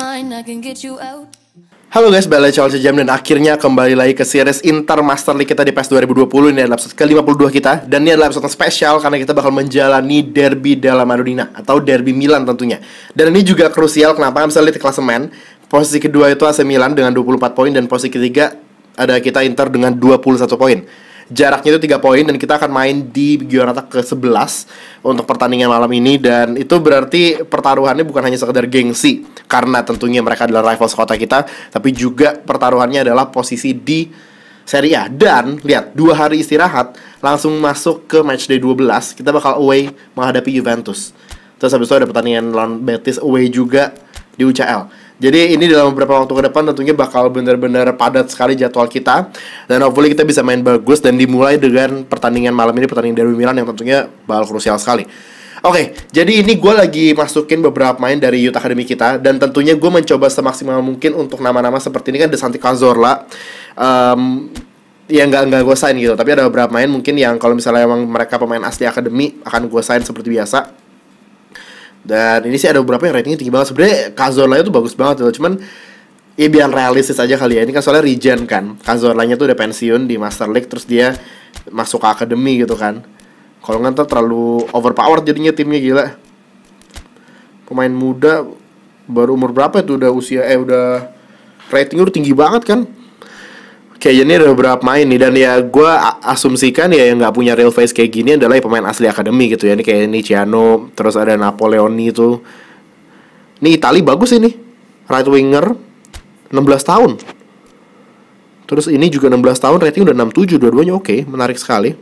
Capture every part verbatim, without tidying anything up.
Halo guys, balik lagi Chelsea Jam dan akhirnya kembali lagi ke series Inter Master League kita di PES dua ribu dua puluh. Ini adalah episode ke lima puluh dua kita. Dan ini adalah episode spesial karena kita bakal menjalani Derby della Madonnina atau Derby Milan tentunya. Dan ini juga krusial, kenapa? Bisa lihat di klasemen. Posisi kedua itu A C Milan dengan dua puluh empat poin. Dan posisi ketiga ada kita Inter dengan dua puluh satu poin. Jaraknya itu tiga poin dan kita akan main di Giornata ke sebelas untuk pertandingan malam ini. Dan itu berarti pertaruhannya bukan hanya sekedar gengsi, karena tentunya mereka adalah rival sekota kita, tapi juga pertaruhannya adalah posisi di Serie A. Dan lihat, dua hari istirahat langsung masuk ke matchday dua belas. Kita bakal away menghadapi Juventus. Terus habis itu ada pertandingan lawan Betis away juga di U C L. Jadi ini dalam beberapa waktu ke depan tentunya bakal benar-benar padat sekali jadwal kita. Dan hopefully kita bisa main bagus. Dan dimulai dengan pertandingan malam ini, pertandingan Derby Milan yang tentunya bakal krusial sekali. Oke, jadi ini gue lagi masukin beberapa pemain dari Youth Academy kita. Dan tentunya gue mencoba semaksimal mungkin untuk nama-nama seperti ini kan, De Santi Cazorla um, ya nggak nggak gue sign gitu. Tapi ada beberapa pemain mungkin yang kalau misalnya emang mereka pemain asli Academy akan gue sign seperti biasa. Dan ini sih ada beberapa yang ratingnya tinggi banget. Sebenarnya Cazorla itu bagus banget gitu. Cuman ya biar realistis aja kali ya. Ini kan soalnya regen kan. Cazorlanya tuh udah pensiun di Master League, terus dia masuk ke Academy gitu kan. Kalau nggak terlalu overpowered jadinya timnya, gila. Pemain muda baru umur berapa itu udah usia eh udah ratingnya udah tinggi banget kan. Kayaknya ini ada beberapa main nih. Dan ya gue asumsikan ya yang gak punya real face kayak gini adalah ya pemain asli akademi gitu ya. Ini kayak ini Ciano, terus ada Napoleoni itu. Ini Itali bagus ini, right winger, enam belas tahun. Terus ini juga enam belas tahun, rating udah enam puluh tujuh. Dua-duanya oke, menarik sekali.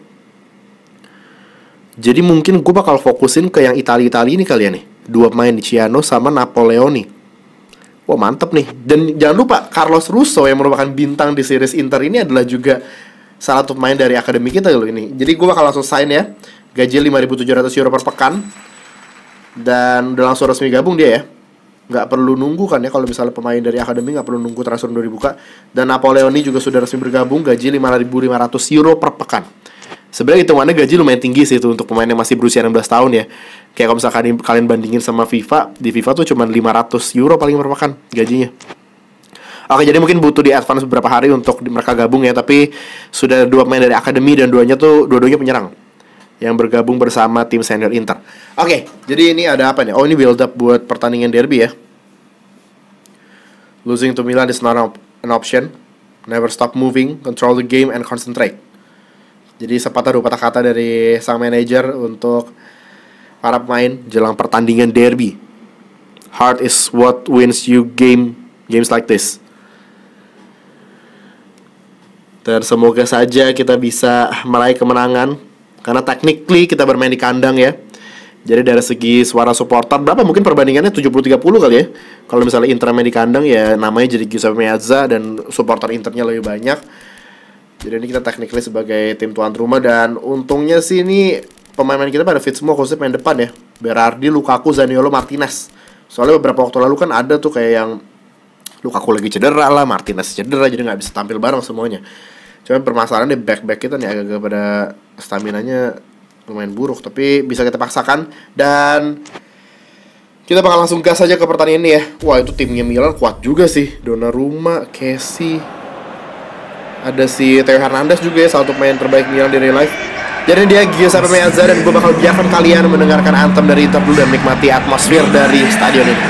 Jadi mungkin gue bakal fokusin ke yang Itali-Itali ini kali ya nih. Dua pemain di Ciano sama Napoleoni. Wah mantep nih. Dan jangan lupa Carlos Russo yang merupakan bintang di series Inter ini adalah juga salah satu pemain dari akademi kita loh ini. Jadi gue bakal langsung sign ya. Gaji lima ribu tujuh ratus euro per pekan. Dan udah langsung resmi gabung dia ya. Gak perlu nunggu kan ya. Kalau misalnya pemain dari akademi gak perlu nunggu transfer udah dibuka. Dan Napoleoni juga sudah resmi bergabung. Gaji lima ribu lima ratus euro per pekan. Sebenarnya hitungannya gaji lumayan tinggi sih itu untuk pemain yang masih berusia enam belas tahun ya. Kayak kalau misalkan kalian bandingin sama FIFA, di FIFA tuh cuma lima ratus euro paling per pekan gajinya. Oke, jadi mungkin butuh di advance beberapa hari untuk mereka gabung ya. Tapi sudah dua pemain dari akademi dan duanya tuh dua-duanya penyerang yang bergabung bersama tim senior Inter. Oke, jadi ini ada apa nih? Oh, ini build up buat pertandingan derby ya. Losing to Milan is not an option. Never stop moving, control the game and concentrate. Jadi sepatah dua patah kata dari sang manajer untuk para pemain jelang pertandingan derby. Heart is what wins you game games like this. Dan semoga saja kita bisa meraih kemenangan, karena technically kita bermain di kandang ya. Jadi dari segi suara supporter berapa mungkin perbandingannya tujuh puluh tiga puluh kali ya. Kalau misalnya Inter main di kandang ya namanya jadi Giuseppe Meazza dan supporter Internya lebih banyak. Jadi ini kita technically sebagai tim tuan rumah. Dan untungnya sih ini pemain-pemain kita pada fit semua, khususnya main depan ya. Berardi, Lukaku, Zaniolo, Martinez. Soalnya beberapa waktu lalu kan ada tuh kayak yang Lukaku lagi cedera lah, Martinez cedera, jadi gak bisa tampil bareng semuanya. Cuma permasalahan di back-back kita nih agak-agak pada staminanya lumayan buruk. Tapi bisa kita paksakan. Dan kita bakal langsung gas aja ke pertandingan ini ya. Wah itu timnya Milan kuat juga sih. Donnarumma, Kessie, ada si Theo Hernandez juga ya, salah satu pemain terbaik Milan di real life. Jadi dia Giuseppe Meazza dan gue bakal biarkan kalian mendengarkan anthem dari Inter dulu dan menikmati atmosfer dari stadion ini.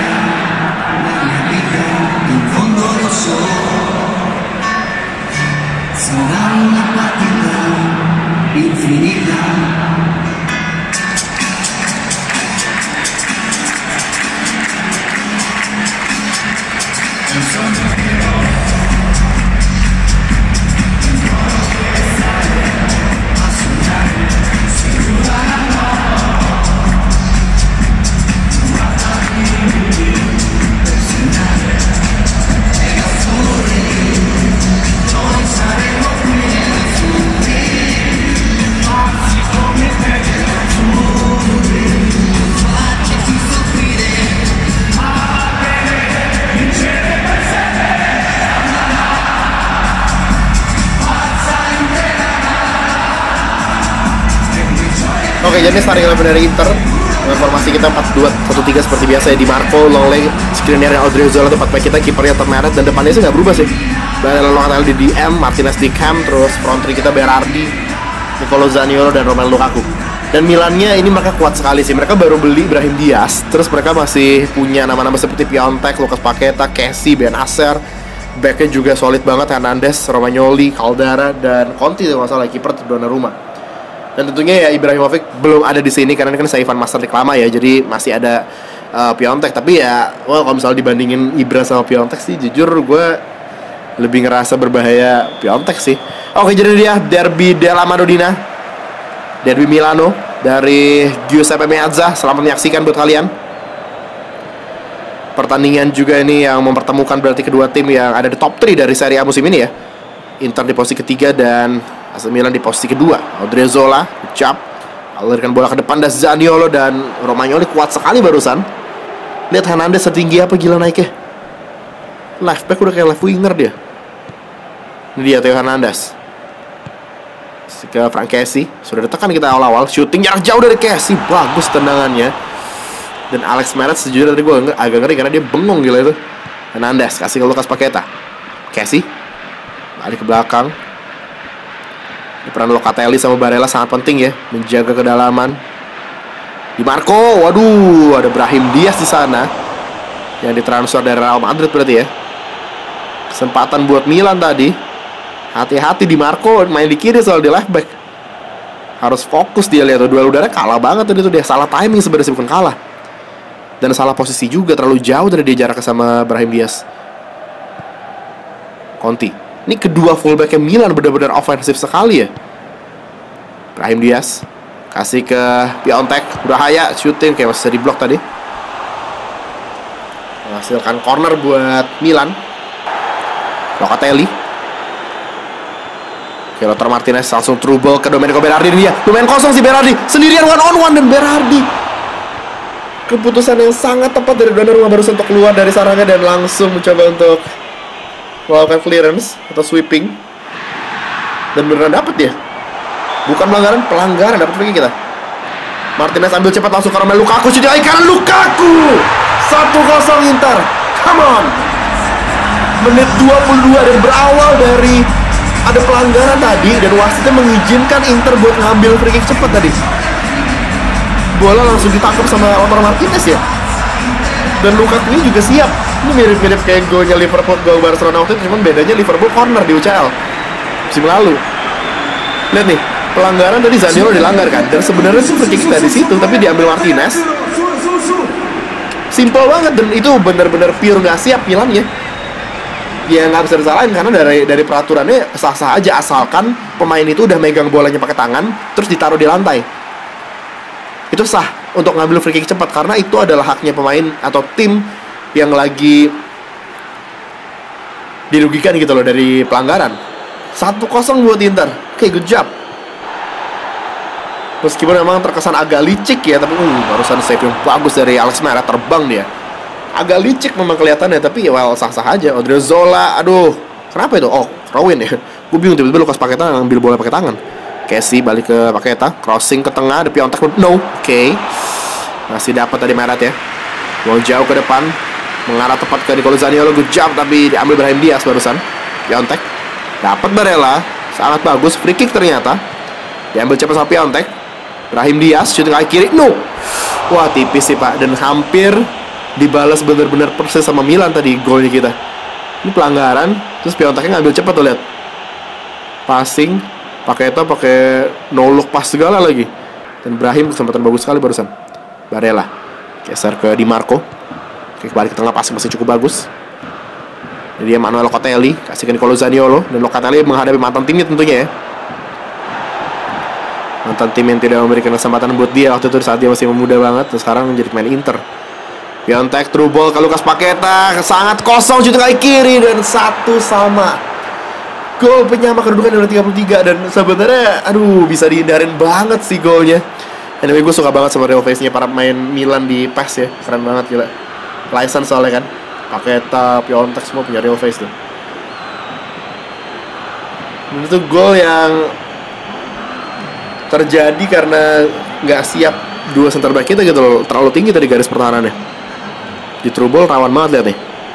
Oke, jadi starting eleven dari Inter. Dengan formasi kita empat dua satu tiga seperti biasa ya. Di Marco, Longley, Skriniar yang Odriozola tempat back kita, kipernya Termeret, dan depannya sih nggak berubah sih. Barella Locatelli di D M, Martinez di Cam, terus front three kita Berardi, Nicolo Zaniolo, dan Romelu Lukaku. Dan Milannya ini mereka kuat sekali sih. Mereka baru beli Brahim Diaz, terus mereka masih punya nama-nama seperti Piontek, Lucas Paqueta, Kessie, Benacer. Backnya juga solid banget, Hernandez, Romagnoli, Caldara, dan Conti kalau nggak salah, kiper Donnarumma. Dan tentunya ya Ibrahimovic belum ada di sini karena ini kan Saivan Master League lama ya, jadi masih ada uh, Piontek. Tapi ya, well, kalau misalnya dibandingin Ibra sama Piontek sih, jujur gue lebih ngerasa berbahaya Piontek sih. Oke, jadi dia derby della Madonnina, derby Milano dari Giuseppe Meazza. Selamat menyaksikan buat kalian. Pertandingan juga ini yang mempertemukan berarti kedua tim yang ada di top tiga dari Serie A musim ini ya. Inter di posisi ketiga dan A C Milan di posisi kedua. Odriozola, ucap, alirkan bola ke depan, dan Zaniolo dan Romagnoli kuat sekali barusan. Lihat Hernandez setinggi apa gila naiknya. Left back udah kayak left winger dia. Ini dia Theo Hernandez. Ke Frank Kessie. Sudah ditekan kita awal-awal. Shooting jarak jauh dari Kessie. Bagus tendangannya. Dan Alex Meret sejujurnya tadi gue agak ngeri karena dia bengong gila itu. Hernandez kasih ke Lucas Paqueta. Kessie balik ke belakang. Peran Locatelli sama Barella sangat penting ya, menjaga kedalaman. Di Marco, waduh, ada Brahim Diaz di sana yang ditransfer dari Real Madrid berarti ya. Kesempatan buat Milan tadi. Hati-hati di Marco, main di kiri soal di left back. Harus fokus dia, lihat tuh duel udara kalah banget tadi tuh, dia salah timing sebenarnya, bukan kalah. Dan salah posisi juga, terlalu jauh dari dia jaraknya sama Brahim Diaz. Conti. Ini kedua fullbacknya Milan benar-benar ofensif sekali ya. Brahim Diaz kasih ke Piontek, berbahaya, shooting kayak masih di blok tadi. Menghasilkan corner buat Milan. Locatelli. Oke, Lothar Martinez langsung trouble ke Domenico Berardi. Dia lumayan kosong si Berardi, sendirian one on one, dan Berardi keputusan yang sangat tepat dari Donnarumma barusan untuk keluar dari sarangnya dan langsung mencoba untuk melakukan clearance atau sweeping. Dan beneran dapet ya. Bukan pelanggaran, pelanggaran dapat free kita. Martinez ambil cepat langsung ke Romelu Lukaku, jadi ikan Lukaku. satu kosong Inter. Come on. Menit dua puluh dua dan berawal dari ada pelanggaran tadi dan wasitnya mengizinkan Inter buat ngambil free kick cepat tadi. Bola langsung ditangkap sama Lautaro Martinez ya. Dan Lukaku ini juga siap. Ini mirip-mirip kayak golnya Liverpool, gol Barcelona waktu itu, cuman bedanya Liverpool corner di U C L musim lalu. Lihat nih, pelanggaran tadi Zaniolo dilanggar kan, dan sebenarnya tuh free kick dari situ, tapi diambil Martinez. Simple banget, dan itu benar-benar pure nggak siap Milan ya. Ya nggak bisa disalahin karena dari dari peraturannya sah-sah aja asalkan pemain itu udah megang bolanya pakai tangan, terus ditaruh di lantai. Itu sah untuk ngambil free kick cepat karena itu adalah haknya pemain atau tim yang lagi dirugikan gitu loh dari pelanggaran. Satu kosong buat Inter. Oke, okay, good job. Meskipun memang terkesan agak licik ya, tapi uh, barusan save yang bagus dari Alex Meret, terbang dia. Agak licik memang kelihatannya, tapi ya well, sah-sah aja. Odriozola, aduh, kenapa itu? Oh, Rowan ya. Gue bingung tiba-tiba Lucas Paqueta ngambil bola pakai tangan. Kessie balik ke Paqueta, crossing ke tengah, ada Piontek, no, oke. Okay. Masih dapat tadi Meret ya. Mau jauh ke depan, mengarah tepat ke Nicolo Zaniolo, good job, tapi diambil Brahim Diaz barusan. Piontek dapat Barella, sangat bagus, free kick ternyata. Diambil cepat sama Piontek. Brahim Diaz shooting kaki kiri, no. Wah, tipis sih Pak, dan hampir dibalas bener-bener persis sama Milan tadi golnya kita. Ini pelanggaran, terus Pionteknya ngambil cepat tuh, lihat. Passing, Paqueta pakai no look pas segala lagi. Dan Brahim kesempatan bagus sekali barusan. Barella geser ke Di Marco. Oke, balik ke tengah, passing masih cukup bagus. Jadi dia Manuel Locatelli kasih ke Nicolo Zaniolo, dan Locatelli menghadapi mantan timnya tentunya ya. Mantan tim yang tidak memberikan kesempatan buat dia waktu itu saat dia masih muda banget, dan sekarang menjadi pemain Inter. Piontek through ball ke Lucas Paqueta, sangat kosong shooting kaki kiri, dan satu sama. Gol penyama kedudukan dari tiga puluh tiga, dan sebenarnya aduh bisa dihindarin banget sih golnya. Anyway, gue suka banget sama real face-nya para pemain Milan di P E S ya, keren banget gila. License soalnya kan, Paqueta, Piontek semua punya real face tuh. Dan itu gol yang terjadi karena nggak siap dua center back kita gitu loh, terlalu tinggi tadi garis pertahanannya. Di through ball rawan banget, lihat nih.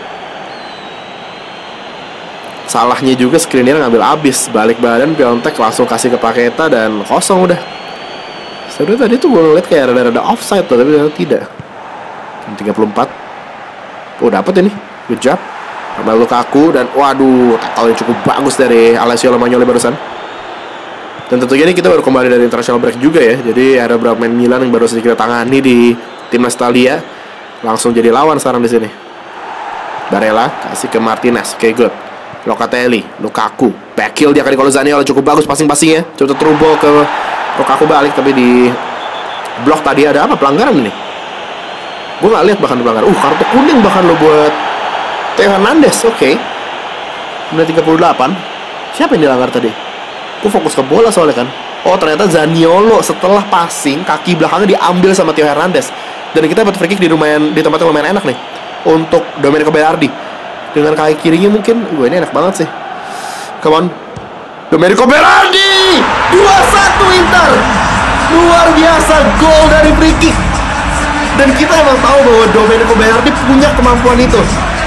Salahnya juga Skriniar ngambil abis, balik badan Piontek langsung kasih ke Paqueta dan kosong udah. Sebenarnya tadi tuh gue ngeliat kayak rada-rada offside tuh, tapi tidak. tiga puluh empat. Oh, dapet ini. Good job. Romelu Lukaku dan waduh, tackle yang cukup bagus dari Alessio Romagnoli barusan. Dan tentunya ini kita baru kembali dari international break juga ya. Jadi ada beberapa pemain Milan yang baru saja kita tangani di timnas Italia. Langsung jadi lawan sekarang di sini. Barella kasih ke Martinez, oke okay, good. Locatelli, Lukaku, backhill dia kali kalau Zaniolo cukup bagus passing-passingnya. Coba through ball ke Lukaku balik tapi di blok tadi ada apa pelanggaran ini? Gue nggak lihat bahkan pelanggaran. Uh kartu kuning bahkan lo buat Theo Hernandez, oke. Okay. Menit tiga puluh delapan. Siapa yang dilanggar tadi? Gue fokus ke bola soalnya kan. Oh ternyata Zaniolo setelah passing kaki belakangnya diambil sama Theo Hernandez. Dan kita dapat free kick di lumayan di tempat yang lumayan enak nih untuk Domenico Berardi. Dengan kaki kirinya mungkin, gue ini enak banget sih. Come on, Domenico Berardi, dua satu Inter. Luar biasa gol dari free kick. Dan kita emang tahu bahwa Domenico Berardi punya kemampuan itu.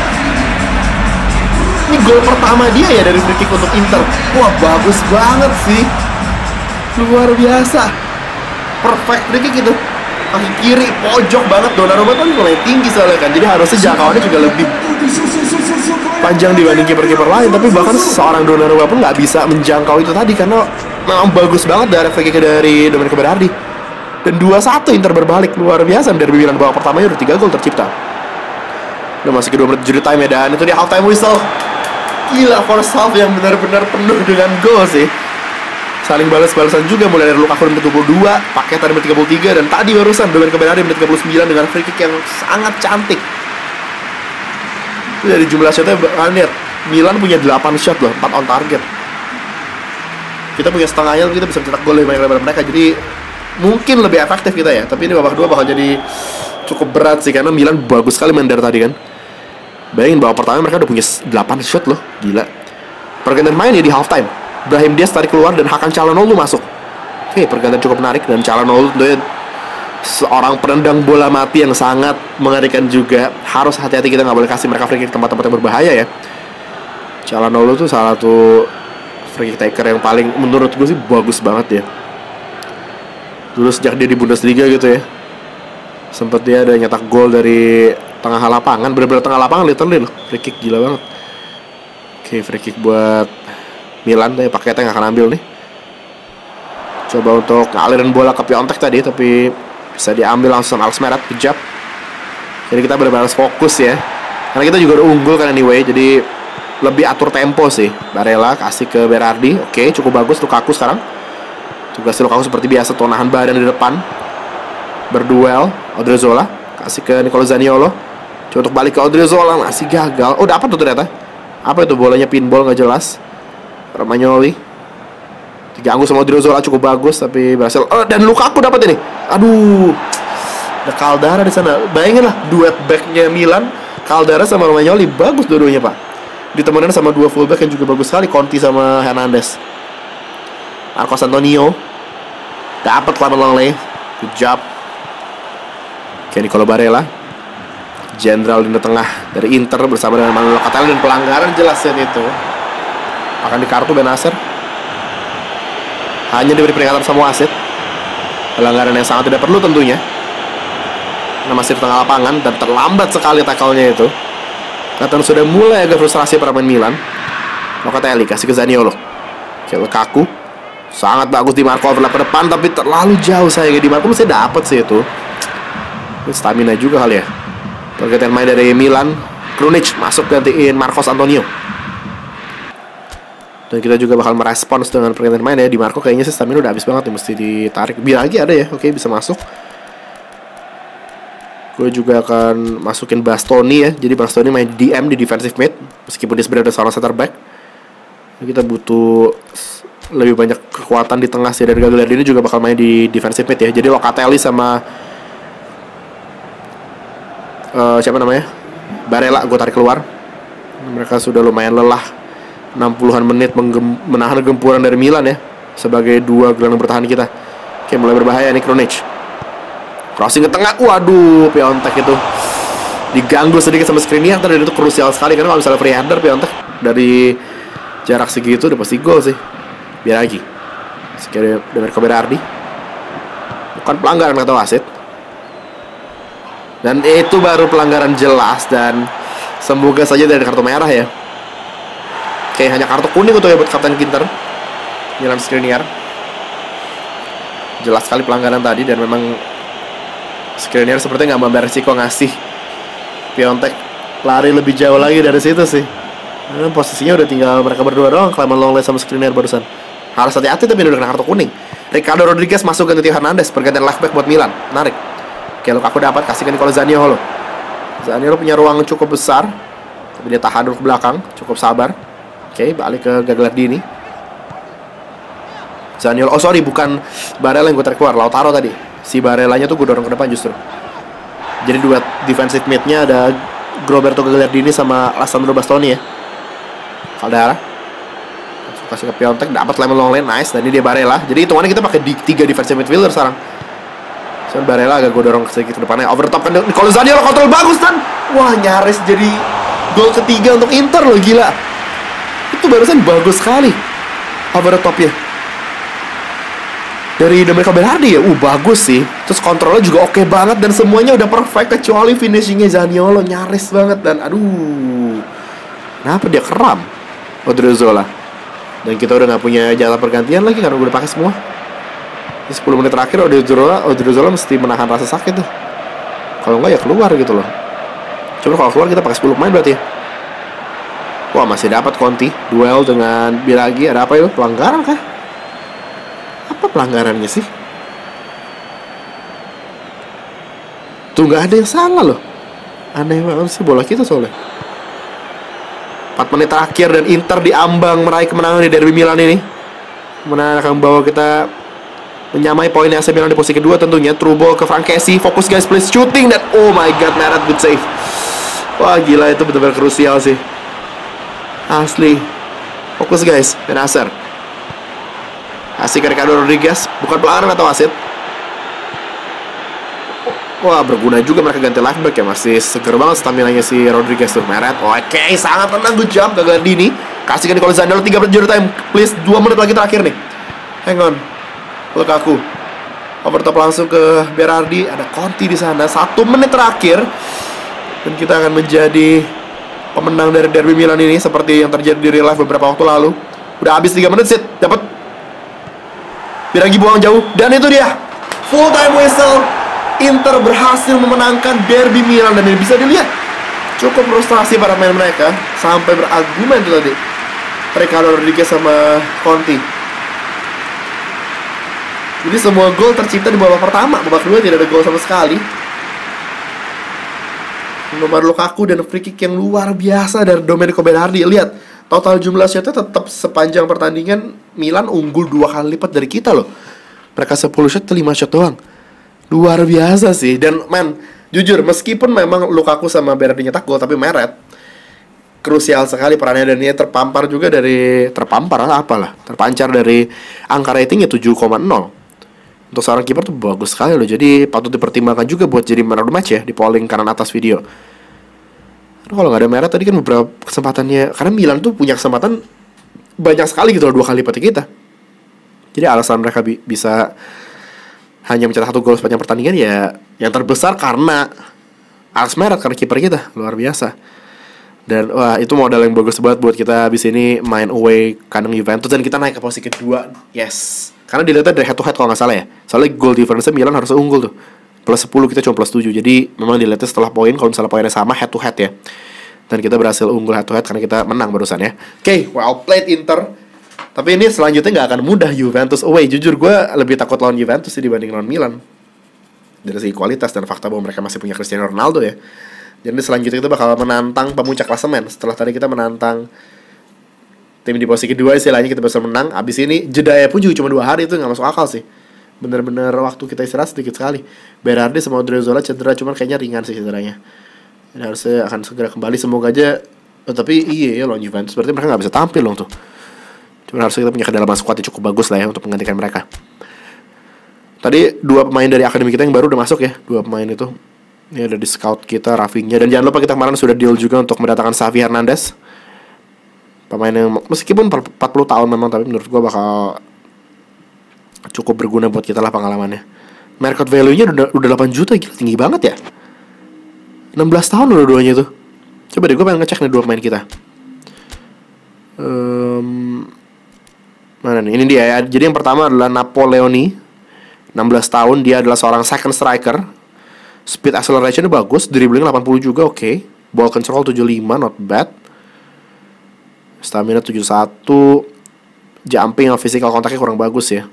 Ini gol pertama dia ya dari free kick untuk Inter. Wah bagus banget sih. Luar biasa. Perfect free kick itu. Kaki kiri, pojok banget. Donnarumma kan mulai tinggi soalnya kan. Jadi harusnya jangkauannya juga lebih panjang dibanding kiper-kiper lain. Tapi bahkan seorang Donnarumma pun nggak bisa menjangkau itu tadi. Karena memang bagus banget dari free kick dari Domenico Berardi. Dan dua satu Inter berbalik. Luar biasa. Derby Milan babak pertamanya udah tiga gol tercipta. Udah masih ke dua menit tujuh time ya. Dan itu dia half time whistle. Gila, first half yang benar-benar penuh dengan gol sih. Saling balas-balasan juga mulai dari Lukaku menit dua puluh dua, Paqueta menit tiga puluh tiga, dan tadi barusan Domenico Berardi menit tiga puluh sembilan dengan free kick yang sangat cantik. Itu dari jumlah shotnya, kalian lihat Milan punya delapan shot loh, empat on target. Kita punya setengahnya, kita bisa mencetak gol lebih banyak daripada mereka. Jadi mungkin lebih efektif kita ya. Tapi ini babak kedua bakal jadi cukup berat sih, karena Milan bagus sekali main dari tadi kan. Bayangin babak pertama mereka udah punya delapan shot loh, gila. Pergantian main ya di half time. Brahim Diaz tarik keluar dan Hakan Çalhanoğlu masuk. Oke, pergantian cukup menarik. Dan Çalhanoğlu tentunya seorang penendang bola mati yang sangat mengerikan juga. Harus hati-hati, kita nggak boleh kasih mereka free kick tempat-tempat yang berbahaya ya. Çalhanoğlu tuh salah satu free kick taker yang paling menurut gue sih bagus banget ya. Dulu sejak dia di Bundesliga gitu ya, sempet dia ada nyetak gol dari tengah lapangan, bener-bener tengah lapangan literally loh. Free kick gila banget. Oke, free kick buat Milan, tapi Paqueta yang akan ambil nih. Coba untuk ngalirin bola ke Piontek tadi, tapi bisa diambil langsung sama Alex Meret, kejap. Jadi kita benar-benar fokus ya. Karena kita juga udah unggul kan anyway, jadi lebih atur tempo sih. Barella kasih ke Berardi, oke cukup bagus. Lukaku sekarang. Tugas Lukaku seperti biasa, tuh nahan badan di depan. Berduel, Odriozola kasih ke Nicolo Zaniolo. Coba untuk balik ke Odriozola, masih gagal. Oh dapat tuh ternyata. Apa itu bolanya, pinball nggak jelas. Romagnoli diganggu sama Odriozola cukup bagus tapi berhasil. Oh, dan Lukaku dapat ini. Aduh, ada Caldara di sana. Bayangin lah duet backnya Milan, Caldara sama Romagnoli, bagus dua-duanya pak. Ditemenin sama dua fullback yang juga bagus sekali, Conti sama Hernandez. Marcos Antonio dapat Clement Lenglet, good job. Oke, Nicolo Barella, Jenderal di tengah dari Inter bersama dengan Manuel Locatelli, dan pelanggaran jelas ya itu. Akan di kartu Benacer. Hanya diberi peringatan sama wasit. Pelanggaran yang sangat tidak perlu tentunya. Karena masih di tengah lapangan dan terlambat sekali tackle-nya itu. Kelihatan sudah mulai agak frustrasi para pemain Milan. Locatelli kasih ke Zaniolo. Oke, Lukaku sangat bagus di Marco overlap ke depan, tapi terlalu jauh sayangnya. Di Marco mesti dapat sih itu. Ini stamina juga kali ya. Pergantian main dari Milan, Krunic masuk gantiin Marcos Antonio. Dan kita juga bakal merespons dengan pergantian main ya. Di Marco kayaknya sih stamina udah habis banget ya, mesti ditarik. Biar lagi ada ya, oke bisa masuk. Gue juga akan masukin Bastoni ya. Jadi Bastoni main D M di defensive mid, meskipun dia sebenarnya seorang center back. Kita butuh lebih banyak kekuatan di tengah sih. Dan Gagliardini juga bakal main di defensive mid ya. Jadi Locatelli sama uh, siapa namanya, Barella gue tarik keluar. Mereka sudah lumayan lelah enam puluhan menit menahan gempuran dari Milan ya, sebagai dua gelandang bertahan kita. Oke, mulai berbahaya nih Krunic. Crossing ke tengah, waduh, Piontek itu diganggu sedikit sama Skriniar. Dan itu krusial sekali, karena kalau misalnya free header Piontek dari jarak segitu udah pasti gol sih. Biar lagi sekiranya Domenico Berardi, bukan pelanggaran kata wasit. Dan itu baru pelanggaran jelas, dan semoga saja dari kartu merah ya. Oke, hanya kartu kuning untuk ya buat Kapten Ginter Milan Skriniar. Jelas sekali pelanggaran tadi, dan memang Skriniar sepertinya nggak mau resiko ngasih Piontek lari lebih jauh lagi dari situ sih. Nah, posisinya udah tinggal mereka berdua doang, Clement Lenglet sama Skriniar barusan. Harus hati-hati, tapi udah kena kartu kuning. Ricardo Rodriguez masuk ganti Theo Hernandez, pergantian left back buat Milan. Menarik. Oke, Lukaku dapat, kasihkan Nicola Zaniolo. Zaniolo punya ruang cukup besar, tapi dia tahan dulu ke belakang, cukup sabar. Oke, balik ke Gagliardini. Zaniolo, oh sorry, bukan Barella yang gue tarik keluar, Lautaro tadi. Si Barellanya tuh gue dorong ke depan justru. Jadi dua defensive mid-nya ada Roberto Gagliardini sama Alessandro Bastoni ya. Caldara kasih ke Piontek, dapat Clement Lenglet, nice. Dan ini dia Barella. Jadi hitungannya kita pakai di, tiga defensive midfielder sekarang. So, Barella agak gue dorong sedikit ke depannya. Overtop kan Nicola Zaniolo, kontrol bagus, dan wah, nyaris jadi gol ketiga untuk Inter loh, gila. Itu barusan bagus sekali overtopnya dari Domenico Berardi ya. Uh, bagus sih. Terus kontrolnya juga oke banget, dan semuanya udah perfect kecuali finishingnya Zaniolo, nyaris banget. Dan aduh, kenapa dia keram Odriozola. Dan kita udah gak punya jatah pergantian lagi karena udah pakai semua. Ini sepuluh menit terakhir Odriozola, Odriozola mesti menahan rasa sakit tuh. Kalau enggak ya keluar gitu loh. Coba kalau keluar kita pakai sepuluh pemain berarti ya. Wah, masih dapat Conti. Duel dengan Biragi. Ada apa itu? Pelanggaran kah? Apa pelanggarannya sih? Tuh gak ada yang salah loh. Aneh banget sih bola kita soalnya. empat menit terakhir dan Inter diambang meraih kemenangan di derby Milan ini. Kemenangan akan membawa kita menyamai poin A C Milan di posisi kedua tentunya. True ball ke Frankesi. Fokus guys, please, shooting. Dan oh my god, Meret good save. Wah, gila, itu benar-benar krusial sih. Asli. Fokus guys, Benacer. Kasih ke Ricardo Rodriguez. Bukan pelanggaran atau wasit. Wah, berguna juga mereka ganti left back ya. Masih seger banget stamina-nya si Rodriguez tuh. Meret, oke, okay, sangat tenang, good job Gagliardini. Kasihkan Nicola Zaniolo, tiga menit time. Please, dua menit lagi terakhir nih. Hang on. Lukaku. Overtop langsung ke Berardi. Ada Conti di sana. Satu menit terakhir. Dan kita akan menjadi pemenang dari derby Milan ini, seperti yang terjadi di real life beberapa waktu lalu. Udah habis tiga menit, sit. Dapat. Biragi buang jauh. Dan itu dia. Full time whistle. Inter berhasil memenangkan derby Milan. Dan ini bisa dilihat cukup frustrasi para pemain mereka sampai berargumen itu tadi, Ricardo Rodriguez sama Conti. Jadi semua gol tercipta di babak pertama. Babak kedua tidak ada gol sama sekali. Nomor Lukaku dan free kick yang luar biasa dari Domenico Berardi. Lihat, total jumlah shotnya tetap sepanjang pertandingan Milan unggul dua kali lipat dari kita loh. Mereka sepuluh shot, lima shot doang. Luar biasa sih. Dan man, jujur, meskipun memang Lukaku sama Berardi nyetak gol, tapi Meret krusial sekali perannya, dan dia terpampar juga dari terpampar lah apalah terpancar dari angka ratingnya tujuh koma nol. Untuk seorang kiper tuh bagus sekali loh. Jadi patut dipertimbangkan juga buat jadi man of the match ya, di polling kanan atas video. Karena kalau nggak ada Meret tadi kan beberapa kesempatannya, karena Milan tuh punya kesempatan banyak sekali gitu loh, dua kali lipat kita. Jadi alasan mereka bi bisa hanya mencetak satu gol sepanjang pertandingan ya yang terbesar karena Alex Meret, karena kiper kita luar biasa. Dan wah, itu modal yang bagus banget buat kita habis ini main away kandang Juventus, dan kita naik ke posisi kedua. Yes, karena dilihatnya dari head to head kalau nggak salah ya. Soalnya goal difference Milan harusnya unggul tuh, plus sepuluh, kita cuma plus tujuh. Jadi memang dilihatnya setelah poin, kalau misalnya poinnya sama head to head ya. Dan kita berhasil unggul head to head karena kita menang barusan ya. Oke, okay, well played Inter. Tapi ini selanjutnya nggak akan mudah, Juventus away. Jujur gue lebih takut lawan Juventus sih dibanding lawan Milan, dari segi kualitas dan fakta bahwa mereka masih punya Cristiano Ronaldo ya. Jadi selanjutnya kita bakal menantang pemuncak klasemen. Setelah tadi kita menantang tim di posisi kedua, istilahnya kita bisa menang. Abis ini jedanya pun juga cuma dua hari, itu nggak masuk akal sih. Bener-bener waktu kita istirahat sedikit sekali. Berardi sama Odriozola cedera, cuman kayaknya ringan sih cederanya. Dan harusnya akan segera kembali, semoga aja. Oh, tapi iya ya lawan Juventus, berarti mereka nggak bisa tampil dong tuh. Cuma harusnya kita punya kedalaman squad yang cukup bagus lah ya untuk menggantikan mereka. Tadi dua pemain dari akademi kita yang baru udah masuk ya. Dua pemain itu. Ini ada di scout kita, Rafinha. Dan jangan lupa kita kemarin sudah deal juga untuk mendatangkan Xavi Hernandez. Pemain yang meskipun empat puluh tahun memang, tapi menurut gue bakal cukup berguna buat kita lah pengalamannya. Market value-nya udah, udah delapan juta, gila, tinggi banget ya. enam belas tahun udah duanya tuh. Coba deh, gue pengen ngecek nih dua pemain kita. Um, mana nih? Ini dia ya. Jadi yang pertama adalah Napoleoni, enam belas tahun. Dia adalah seorang second striker. Speed acceleration bagus, dribbling delapan puluh juga, oke. Okay. Ball control tujuh puluh lima, not bad. Stamina tujuh puluh satu. Jumping sama physical kontaknya kurang bagus ya.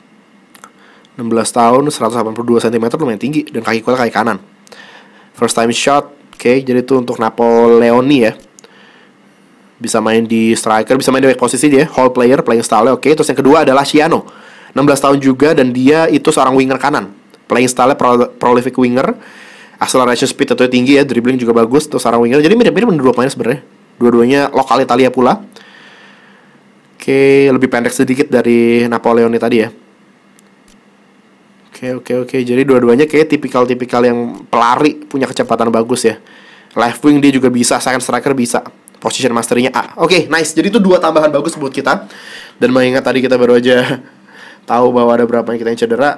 enam belas tahun, seratus delapan puluh dua sentimeter, lumayan tinggi. Dan kaki kuatnya kaki kanan. First time shot, oke. Okay. Jadi itu untuk Napoleoni ya. Bisa main di striker, bisa main di back posisi dia. Whole player, playing style, oke. Okay. Terus yang kedua adalah Ciano, enam belas tahun juga. Dan dia itu seorang winger kanan. Playing style pro prolific winger. Acceleration speed tentunya tinggi ya. Dribbling juga bagus. Terus seorang winger. Jadi mirip-mirip dengan dua pemain sebenarnya. Dua-duanya lokal Italia pula. Oke, okay. Lebih pendek sedikit dari Napoleoni tadi ya. Oke, okay, oke, okay, oke. Okay. Jadi dua-duanya kayak tipikal-tipikal yang pelari, punya kecepatan bagus ya. Left wing dia juga bisa, second striker bisa. Position mastery-nya A. Oke, okay, nice. Jadi itu dua tambahan bagus buat kita. Dan mengingat tadi kita baru aja tahu bahwa ada berapa yang kita yang cedera.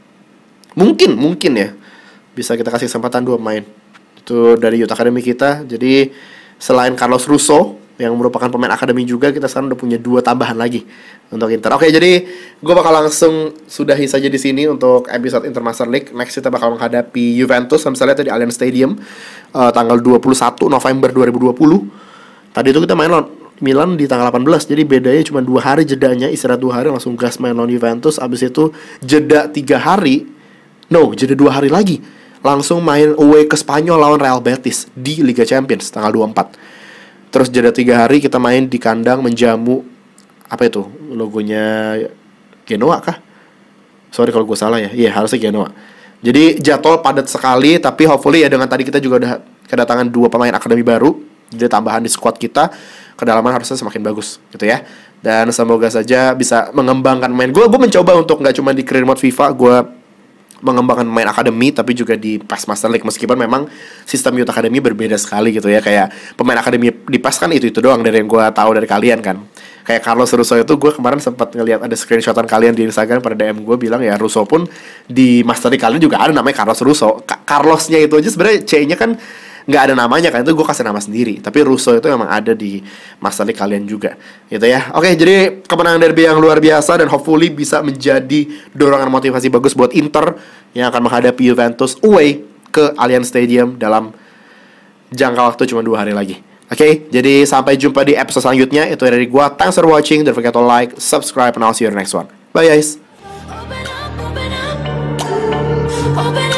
Mungkin, mungkin ya bisa kita kasih kesempatan dua pemain. Itu dari Youth Academy kita. Jadi selain Carlos Russo yang merupakan pemain akademi juga, kita sekarang udah punya dua tambahan lagi untuk Inter. Oke, jadi gue bakal langsung sudahi saja di sini untuk episode Intermaster League. Next kita bakal menghadapi Juventus, misalnya tadi Allianz Stadium uh, tanggal dua puluh satu November dua ribu dua puluh. Tadi itu kita main lawan Milan di tanggal delapan belas. Jadi bedanya cuma dua hari jedanya, istirahat dua hari langsung gas main lawan Juventus. Abis itu jeda tiga hari. No, jeda dua hari lagi. Langsung main away ke Spanyol lawan Real Betis di Liga Champions tanggal dua puluh empat. Terus jeda tiga hari kita main di kandang menjamu, apa itu logonya, Genoa kah? Sorry kalau gue salah ya. Iya, yeah, harusnya Genoa. Jadi jadwal padat sekali, tapi hopefully ya dengan tadi kita juga udah kedatangan dua pemain akademi baru. Jadi tambahan di squad kita, kedalaman harusnya semakin bagus gitu ya. Dan semoga saja bisa mengembangkan main. Gue gue mencoba untuk nggak cuma di career mode FIFA, gue mengembangkan main akademi, tapi juga di P E S Master League. Meskipun memang sistem Youth Academy berbeda sekali gitu ya. Kayak pemain akademi di P E S kan itu-itu doang dari yang gue tahu dari kalian kan. Kayak Carlos Russo itu gue kemarin sempat ngelihat ada screenshotan kalian di Instagram pada D M gue bilang ya Russo pun di Master League kalian juga ada namanya Carlos Russo. Ka Carlosnya itu aja sebenarnya C-nya kan nggak ada namanya kan, itu gue kasih nama sendiri. Tapi Russo itu memang ada di Master League kalian juga gitu ya. Oke, jadi kemenangan derby yang luar biasa dan hopefully bisa menjadi dorongan motivasi bagus buat Inter yang akan menghadapi Juventus away ke Allianz Stadium dalam jangka waktu cuma dua hari lagi. Oke, jadi sampai jumpa di episode selanjutnya. Itu dari gue. Thanks for watching. Don't forget to like, subscribe, and I'll see you in the next one. Bye guys. Open up, open up. Open up.